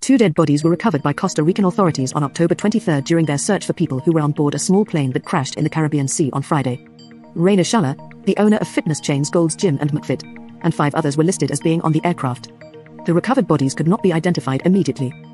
2 dead bodies were recovered by Costa Rican authorities on October 23 during their search for people who were on board a small plane that crashed in the Caribbean Sea on Friday. Rainer Schaller, the owner of fitness chains Gold's Gym and McFit, and 5 others were listed as being on the aircraft. The recovered bodies could not be identified immediately.